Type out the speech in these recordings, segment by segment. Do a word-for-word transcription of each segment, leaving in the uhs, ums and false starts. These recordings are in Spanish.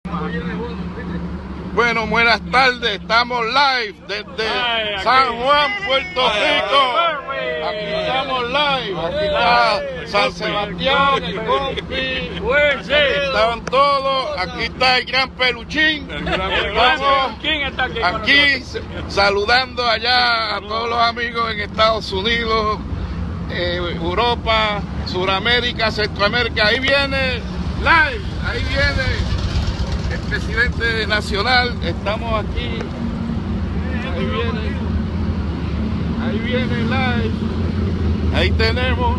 Bueno, buenas tardes, estamos live desde Ay, San Juan, Puerto Rico. Aquí estamos live, aquí está San Sebastián, el compi, estaban todos, aquí está el gran Peluchín. Estamos aquí saludando allá a todos los amigos en Estados Unidos, eh, Europa, Suramérica, Centroamérica. Ahí viene live, ahí viene el presidente nacional. Estamos aquí, ahí viene, ahí viene live, ahí tenemos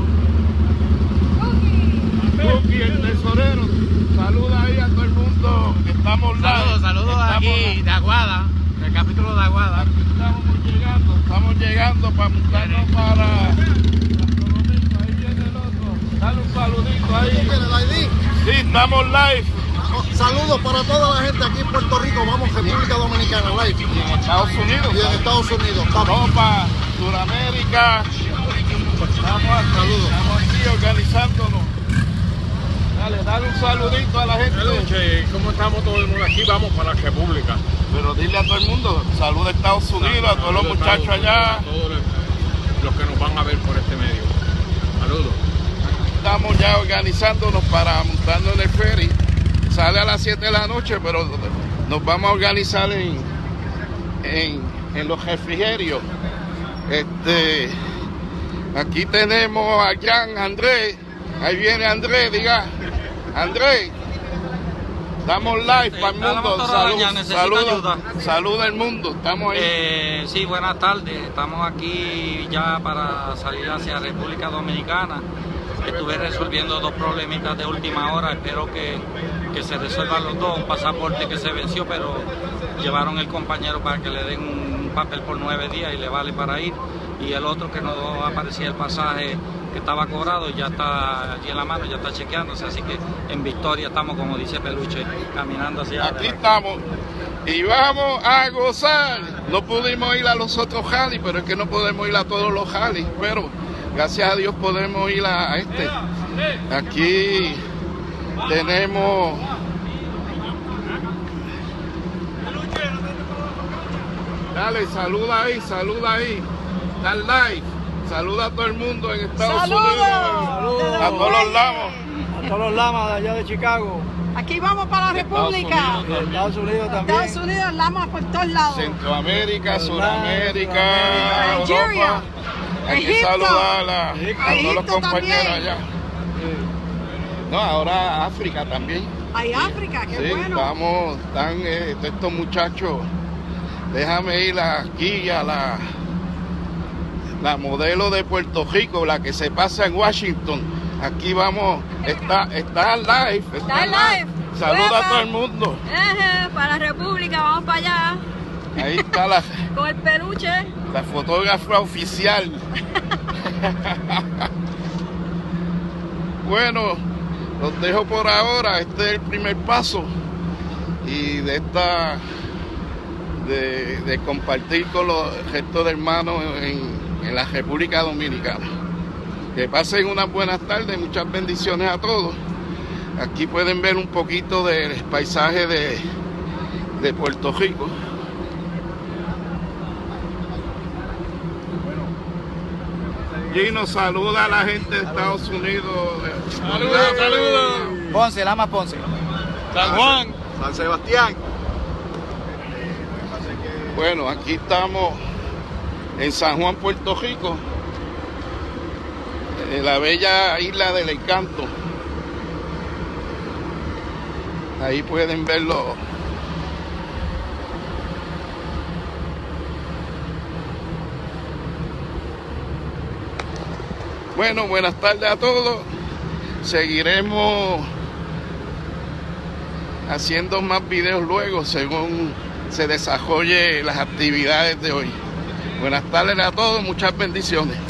Cookie, el tesorero. Saluda ahí a todo el mundo, estamos live. Saludos, saludos estamos aquí de Aguada, del capítulo de Aguada. Aquí estamos llegando, estamos llegando para montarnos para... Ahí viene el otro, dale un saludito ahí. Sí, estamos live. Saludos para toda la gente aquí en Puerto Rico. Vamos, República Dominicana, live. Y en Estados Unidos. Y en Estados Unidos. Europa, Sudamérica. Estamos aquí, saludos. Estamos aquí organizándonos. Dale, dale un saludito a la gente. Peluche, ¿cómo estamos todo el mundo aquí? Vamos para la República. Pero dile a todo el mundo, salud a Estados Unidos, a todos los muchachos allá. A todos los que nos van a ver por este medio. Saludos. Estamos ya organizándonos para montarnos en el ferry. Sale a las siete de la noche, pero nos vamos a organizar en, en, en los refrigerios. Este, aquí tenemos a Jan Andrés. Ahí viene Andrés, diga. Andrés, estamos live sí, para el mundo. Salud, saluda, saluda al mundo. Estamos ahí. Eh, sí, buenas tardes. Estamos aquí ya para salir hacia República Dominicana. Estuve resolviendo dos problemitas de última hora. Espero que, que se resuelvan los dos. Un pasaporte que se venció, pero llevaron el compañero para que le den un papel por nueve días y le vale para ir. Y el otro que no aparecía el pasaje que estaba cobrado, ya está allí en la mano, ya está chequeándose. Así que en victoria estamos, como dice Peluche, caminando hacia aquí estamos y vamos a gozar. No pudimos ir a los otros rallies, pero es que no podemos ir a todos los rallies, pero gracias a Dios podemos ir a este. Aquí tenemos dale, saluda ahí, saluda ahí. Está live. Saluda a todo el mundo en Estados ¡Saludos! Unidos. ¡Saludos! A todos los lamas. A todos los lamas de allá de Chicago. Aquí vamos para la República. De Estados Unidos también. Estados Unidos, lamas por todos lados. Centroamérica, Suramérica, Nigeria, hay que Egipto, saludar a, a todos los compañeros también. allá. No, ahora África también. Hay África, qué sí, bueno. Vamos, están eh, estos muchachos. Déjame ir aquí a la, la modelo de Puerto Rico, la que se pasa en Washington. Aquí vamos, está, está live. Está live. Saluda a todo el mundo. Eje, para la República, vamos para allá. Ahí está la... Con el Peluche. La fotógrafa oficial. Bueno, los dejo por ahora. Este es el primer paso. Y de esta... De, de compartir con los restos de hermanos en, en la República Dominicana. Que pasen unas buenas tardes, muchas bendiciones a todos. Aquí pueden ver un poquito del paisaje de, de Puerto Rico. Gino, saluda a la gente de Estados Unidos. Saludos, saludos. Ponce, Lama Ponce. San Juan. San Sebastián. Bueno, aquí estamos en San Juan, Puerto Rico, en la bella isla del Encanto. Ahí pueden verlo. Bueno, buenas tardes a todos. Seguiremos haciendo más videos luego, según se desarrolle las actividades de hoy. Buenas tardes a todos, muchas bendiciones.